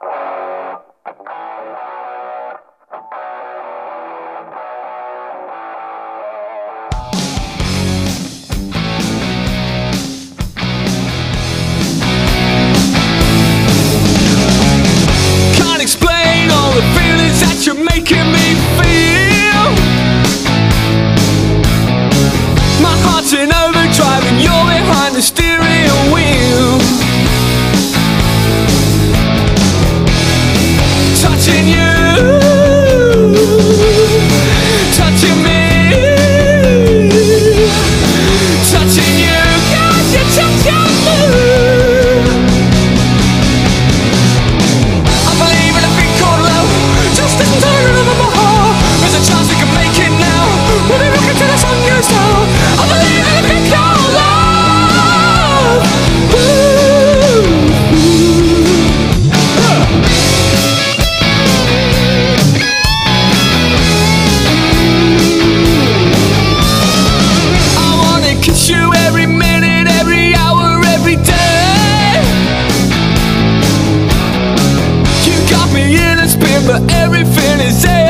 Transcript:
Can't explain all the feelings that you're making me feel. My heart's in overdrive and you're behind the steering wheel. Touching you, touching me, touching you, 'cause you touch your mood. I believe in a thing called love, just as tired of my heart. There's a chance we can make it now. We'll be rocking till the sun goes down. I believe in a thing called love. I wanna kiss you every minute, every hour, every day. You got me in a spin, but everything is